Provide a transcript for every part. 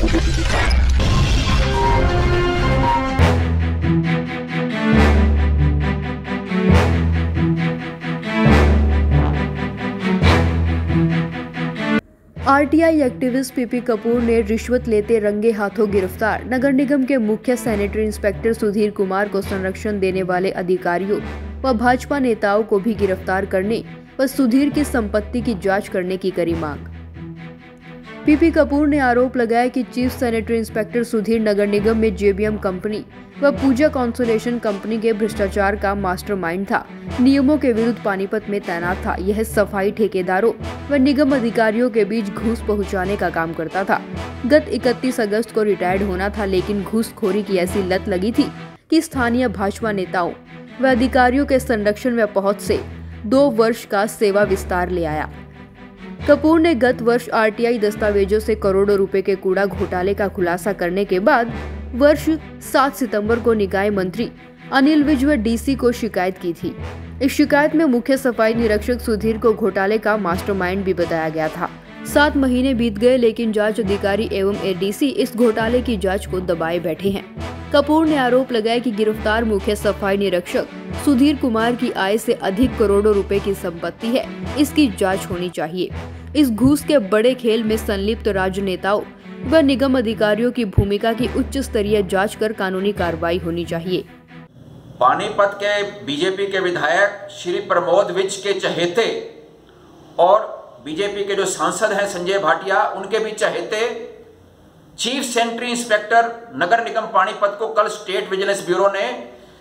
RTI activist PP Kapoor ने रिश्वत लेते रंगे हाथों गिरफ्तार। नगर निगम के मुख्य सैनिटरी इंस्पेक्टर सुधीर कुमार को संरक्षण देने वाले अधिकारियों व भाजपा नेताओं को भी गिरफ्तार करने व सुधीर की संपत्ति की जांच करने की करी मांग। पीपी कपूर ने आरोप लगाया कि चीफ सैनिटरी इंस्पेक्टर सुधीर नगर निगम में जेबीएम कंपनी व पूजा कॉन्सोलेशन कंपनी के भ्रष्टाचार का मास्टरमाइंड था, नियमों के विरुद्ध पानीपत में तैनात था। यह सफाई ठेकेदारों व निगम अधिकारियों के बीच घूस पहुंचाने का काम करता था। गत 31 अगस्त को रिटायर्ड होना था, लेकिन घूसखोरी की ऐसी लत लगी थी कि स्थानीय भाजपा नेताओं व अधिकारियों के संरक्षण व पहुंच से 2 वर्ष का सेवा विस्तार ले आया। कपूर ने गत वर्ष आरटीआई दस्तावेजों से करोड़ों रुपए के कूड़ा घोटाले का खुलासा करने के बाद वर्ष 7 सितंबर को निकाय मंत्री अनिल विज व डीसी को शिकायत की थी। इस शिकायत में मुख्य सफाई निरीक्षक सुधीर को घोटाले का मास्टरमाइंड भी बताया गया था। 7 महीने बीत गए, लेकिन जांच अधिकारी एवं एडीसी इस घोटाले की जांच को दबाए बैठे हैं। कपूर ने आरोप लगाया कि गिरफ्तार मुख्य सफाई निरीक्षक सुधीर कुमार की आय से अधिक करोड़ों रुपए की संपत्ति है, इसकी जांच होनी चाहिए। इस घूस के बड़े खेल में संलिप्त राजनेताओं व निगम अधिकारियों की भूमिका की उच्च स्तरीय जांच कर कानूनी कार्रवाई होनी चाहिए। पानीपत के बीजेपी के विधायक श्री प्रमोद विज के चहेते और बीजेपी के जो सांसद हैं संजय भाटिया, उनके भी चहेते चीफ सैनिटरी इंस्पेक्टर नगर निगम पानीपत को कल स्टेट विजिलेंस ब्यूरो ने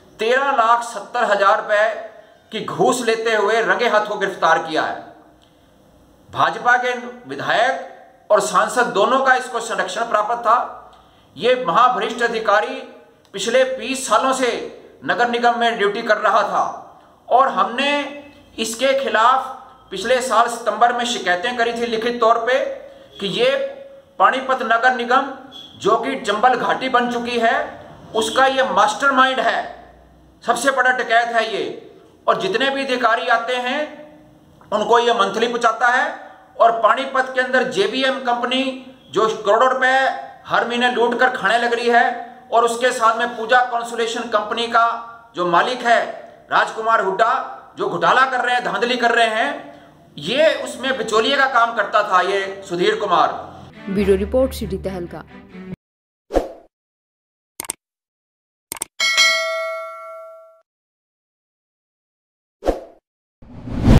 13,70,000 रुपए की घूस लेते हुए रंगे हाथों गिरफ्तार किया है। भाजपा के विधायक और सांसद दोनों का इसको संरक्षण प्राप्त था। ये महाभ्रष्ट अधिकारी पिछले 20 सालों से नगर निगम में ड्यूटी कर रहा था और हमने इसके खिलाफ पिछले साल सितंबर में शिकायतें करी थी लिखित तौर पे कि ये पानीपत नगर निगम जो कि चंबल घाटी बन चुकी है, उसका ये मास्टरमाइंड है, सबसे बड़ा डकैत है ये। और जितने भी अधिकारी आते हैं उनको ये मंथली पहुंचाता है और पानीपत के अंदर जेबीएम कंपनी जो करोड़ों रुपए हर महीने लूट कर खाने लग रही है, और उसके साथ में पूजा कॉन्सोलेशन कंपनी का जो मालिक है राजकुमार हुड्डा, जो घोटाला कर रहे हैं, धांधली कर रहे हैं, ये उसमें बिचौलिए का काम करता था ये Sudhir Kumar. Bureau report, city तहलका।